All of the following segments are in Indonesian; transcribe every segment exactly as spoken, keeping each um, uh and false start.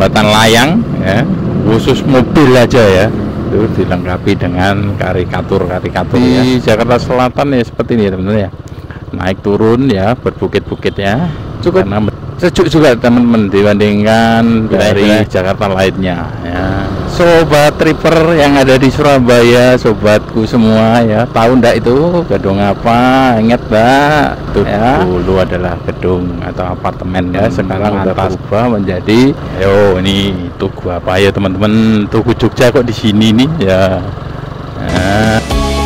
jembatan layang ya, khusus mobil aja ya, itu dilengkapi dengan karikatur-karikatur ya. Di Jakarta Selatan ya seperti ini teman-teman ya, naik turun ya, berbukit-bukit ya, cukup karena sejuk juga teman-teman dibandingkan dari Jakarta lainnya ya. Sobat tripper yang ada di Surabaya, sobatku semua ya, tahu ndak itu gedung apa? Ingat ndak? Itu ya, dulu adalah gedung atau apartemen ya, sekarang udah berubah menjadi, ayo ini tugu apa ya teman-teman, tugu Jogja kok di sini nih ya. Nah.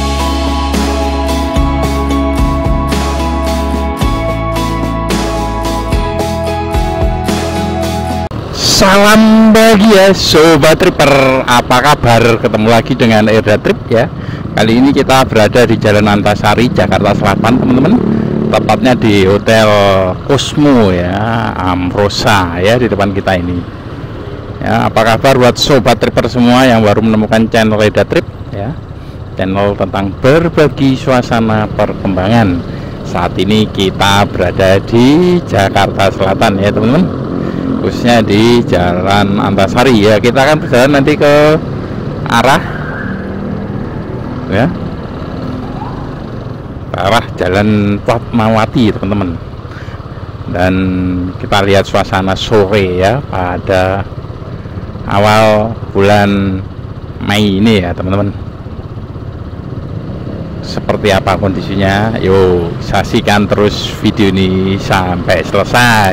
Salam bahagia sobat tripper, apa kabar? Ketemu lagi dengan Erda Trip ya. Kali ini kita berada di Jalan Antasari, Jakarta Selatan teman-teman, tepatnya di Hotel Cosmo ya, Amrosa ya, di depan kita ini ya. Apa kabar buat sobat tripper semua yang baru menemukan channel Erda Trip ya, channel tentang berbagi suasana perkembangan. Saat ini kita berada di Jakarta Selatan ya teman-teman, khususnya di Jalan Antasari ya. Kita akan berjalan nanti ke arah ya, ke arah Jalan Fatmawati teman-teman, dan kita lihat suasana sore ya pada awal bulan Mei ini ya teman-teman, seperti apa kondisinya. Yuk saksikan terus video ini sampai selesai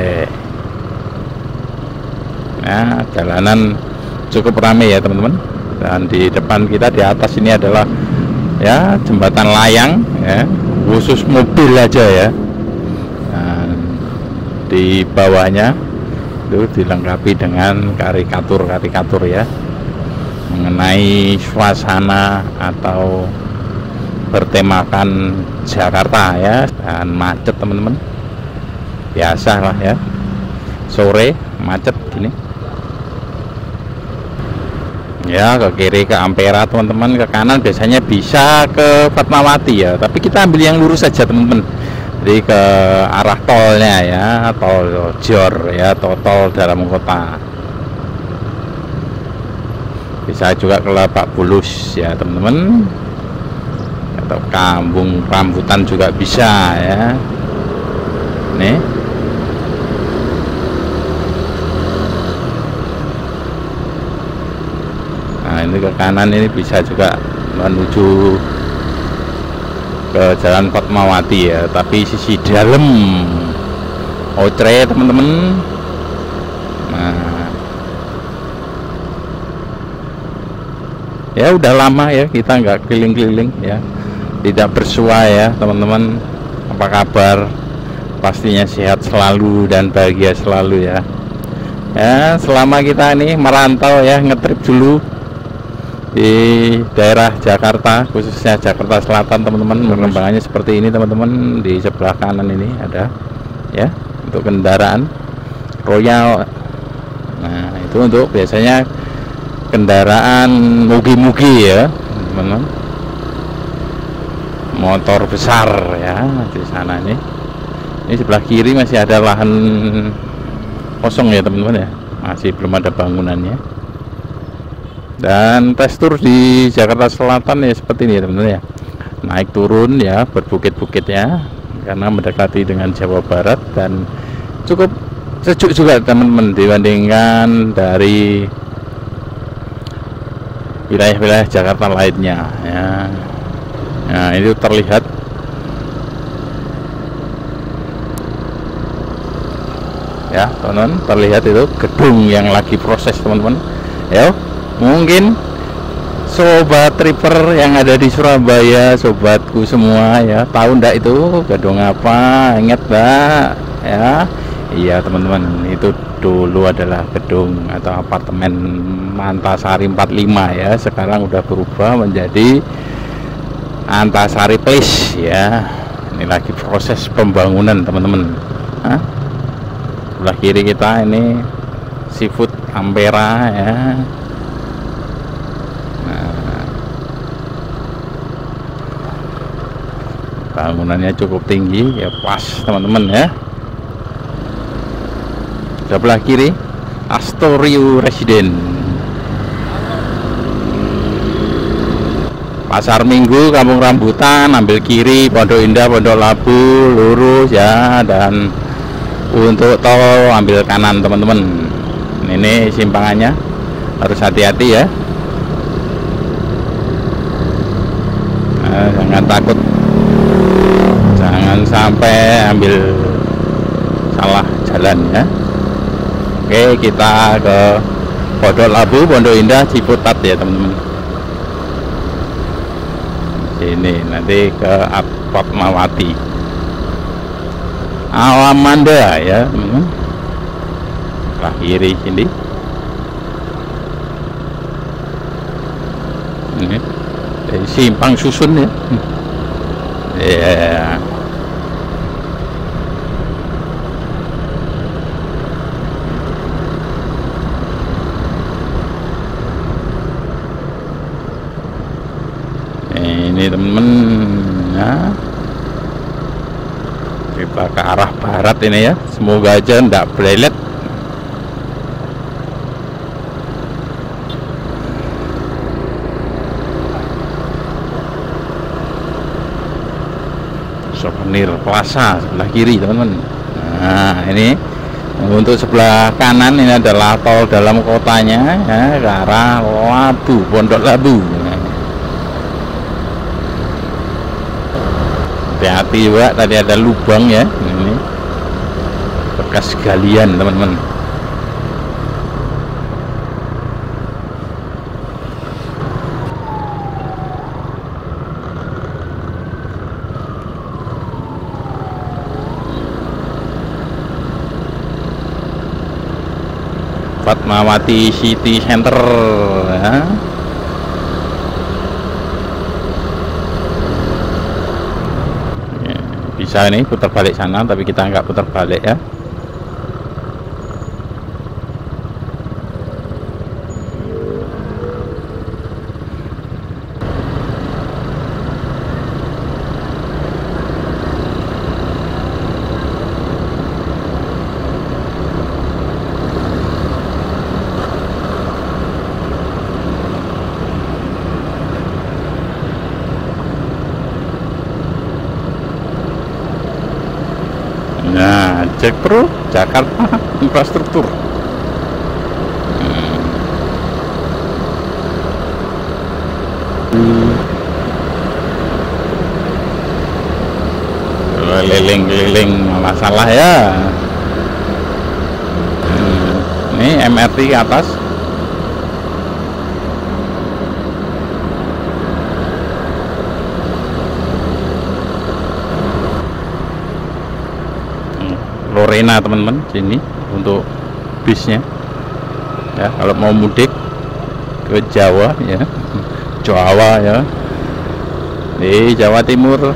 ya. Jalanan cukup ramai ya teman-teman, dan di depan kita di atas ini adalah ya jembatan layang ya, khusus mobil aja ya. Dan di bawahnya itu dilengkapi dengan karikatur-karikatur ya, mengenai suasana atau bertemakan Jakarta ya. Dan macet teman-teman, biasa lah ya, sore macet gini ya. Ke kiri ke Ampera teman-teman, ke kanan biasanya bisa ke Fatmawati ya, tapi kita ambil yang lurus saja teman-teman, jadi ke arah tolnya ya, tol Jor ya, atau tol dalam kota. Bisa juga ke Lebak Bulus ya teman-teman, atau Kampung Rambutan juga bisa ya. Nih ini ke kanan ini bisa juga menuju ke Jalan Fatmawati ya, tapi sisi dalam Ocre teman-teman. Nah ya udah lama ya kita nggak keliling-keliling ya, tidak bersua ya teman-teman. Apa kabar? Pastinya sehat selalu dan bahagia selalu ya. Ya selama kita ini merantau ya, ngetrip dulu di daerah Jakarta, khususnya Jakarta Selatan teman-teman. Perkembangannya seperti ini teman-teman. Di sebelah kanan ini ada ya untuk kendaraan Royal. Nah itu untuk biasanya kendaraan mugi-mugi ya teman-teman, motor besar ya. Di sana nih, ini sebelah kiri masih ada lahan kosong ya teman-teman ya, masih belum ada bangunannya. Dan tekstur di Jakarta Selatan ya seperti ini teman-teman ya, naik turun ya, berbukit-bukit ya, karena mendekati dengan Jawa Barat, dan cukup sejuk juga teman-teman dibandingkan dari wilayah-wilayah Jakarta lainnya ya. Nah itu terlihat ya teman-teman, terlihat itu gedung yang lagi proses teman-teman ya. Mungkin sobat tripper yang ada di Surabaya, sobatku semua ya, tahu ndak itu gedung apa? Ingat ndak ya? Iya teman-teman, itu dulu adalah gedung atau apartemen Antasari empat puluh lima ya, sekarang udah berubah menjadi Antasari Place ya. Ini lagi proses pembangunan teman-teman. Sebelah kiri kita ini Seafood Ampera ya. Bangunannya cukup tinggi ya, pas teman-teman ya. Sebelah kiri Astorio Residen. Pasar Minggu, Kampung Rambutan, ambil kiri, Pondok Indah, Pondok Labu, lurus ya, dan untuk tol ambil kanan teman-teman. Ini simpangannya, harus hati-hati ya. Nah, jangan takut, jangan sampai ambil salah jalan ya. Oke, kita ke Pondok Labu, Pondok Indah, Ciputat ya teman-teman. Sini nanti ke Fatmawati, Alamanda ya teman-teman. Lah kiri sini. Ini dari simpang susun ya. Ya. Yeah. Ini temen ya, kita ke arah barat ini ya, semoga aja ndak blelet. Souvenir Plaza sebelah kiri teman-teman. Nah ini untuk sebelah kanan ini adalah tol dalam kotanya ya, ke arah Labu, Pondok Labu. Hati-hati juga, tadi ada lubang ya, ini bekas galian teman-teman. Fatmawati City Center ya. Bisa nih putar balik sana, tapi kita nggak putar balik ya. Nah, cek Pro Jakarta Infrastruktur. Keliling-keliling malah salah ya. Ini M R T ke atas. Lorena teman-teman, sini untuk bisnya ya, kalau mau mudik ke Jawa ya, Jawa ya, di Jawa Timur.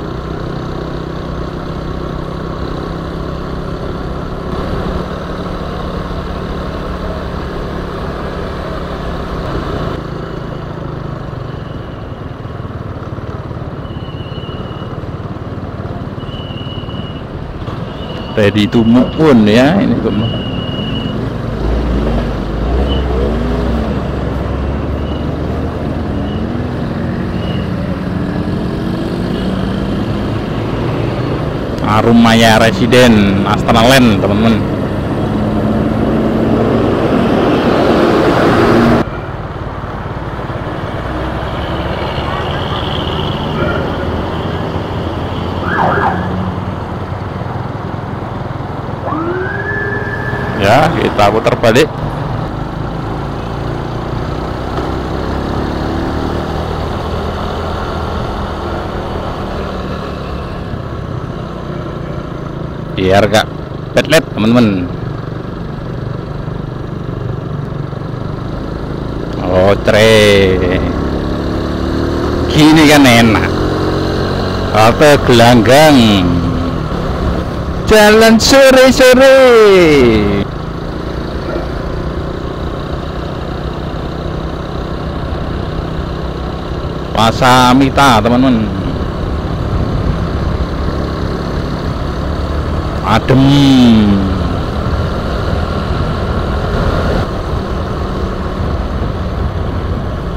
Ready to move on ya ini teman. Arumaya Residen Astana Land teman-teman. Ya, kita putar balik. Biar gak petlet teman-teman. Oh tre, gini kan enak. Halte gelanggang, jalan sore-sore. Pasamita teman-teman, adem.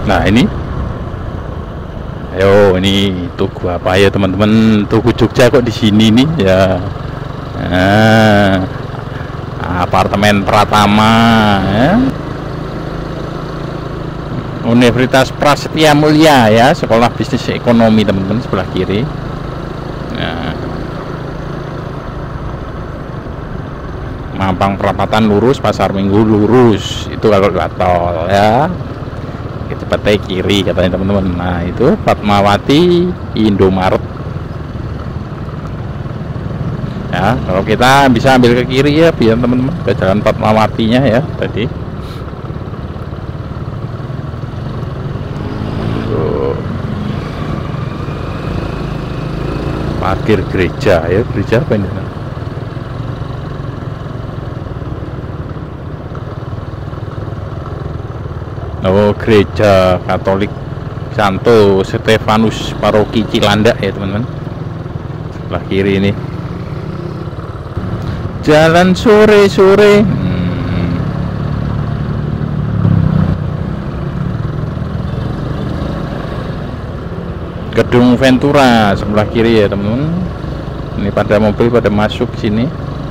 Nah ini, ayo ini tugu apa ya teman-teman? Tugu Jogja kok di sini nih ya. Nah, apartemen Pratama ya. Universitas Prasetya Mulia ya, sekolah bisnis ekonomi teman-teman, sebelah kiri. Nah, Mampang Perapatan lurus, Pasar Minggu lurus, itu kalau lewat tol ya. Cepetnya kiri katanya teman-teman. Nah itu Fatmawati Indomaret ya. Kalau kita bisa ambil ke kiri ya biar teman-teman ke jalan Fatmawatinya ya tadi. Parkir gereja ya, gereja apa ini? Oh, gereja Katolik Santo Stefanus Paroki Cilandak ya teman-teman, sebelah kiri ini. Jalan sore-sore. hmm. Gedung Ventura sebelah kiri ya teman-teman. Ini pada mobil pada masuk sini.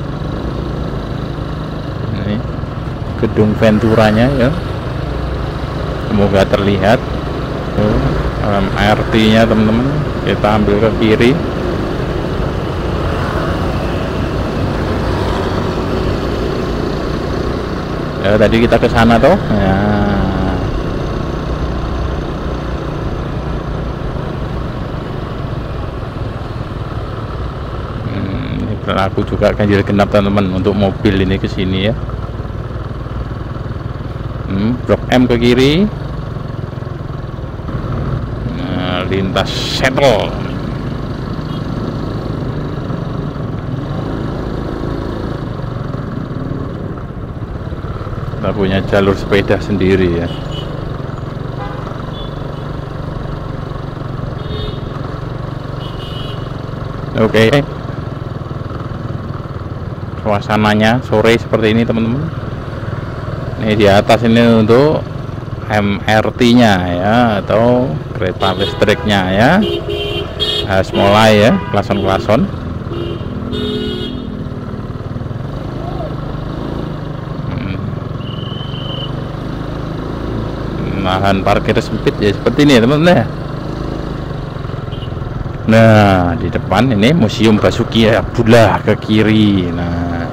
Ini gedung Venturanya ya, semoga terlihat. M R T-nya teman-teman, kita ambil ke kiri. Ya tadi kita ke sana toh ya. Hmm, ini berlaku juga ganjil genap teman-teman untuk mobil ini ke sini ya. hmm, Blok M ke kiri. Nah, lintas shuttle. Kita punya jalur sepeda sendiri ya. Oke, okay. Suasananya sore seperti ini teman-teman. Ini di atas ini untuk M R T-nya ya, atau kereta listriknya ya. Harus mulai ya, klason-klason. Lahan parkir sempit ya seperti ini ya teman-teman ya. Nah di depan ini Museum Basuki Abdullah ke kiri. Nah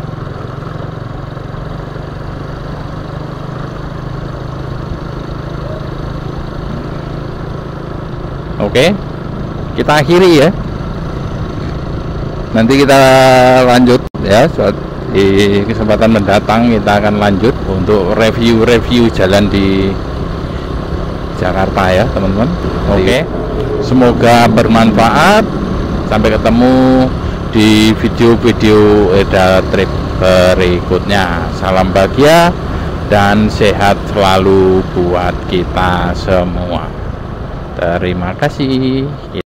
oke, kita akhiri ya. Nanti kita lanjut ya, di kesempatan mendatang kita akan lanjut untuk review-review jalan di Jakarta ya teman-teman. Oke, semoga bermanfaat. Sampai ketemu di video-video Eda Trip berikutnya. Salam bahagia dan sehat selalu buat kita semua. Terima kasih.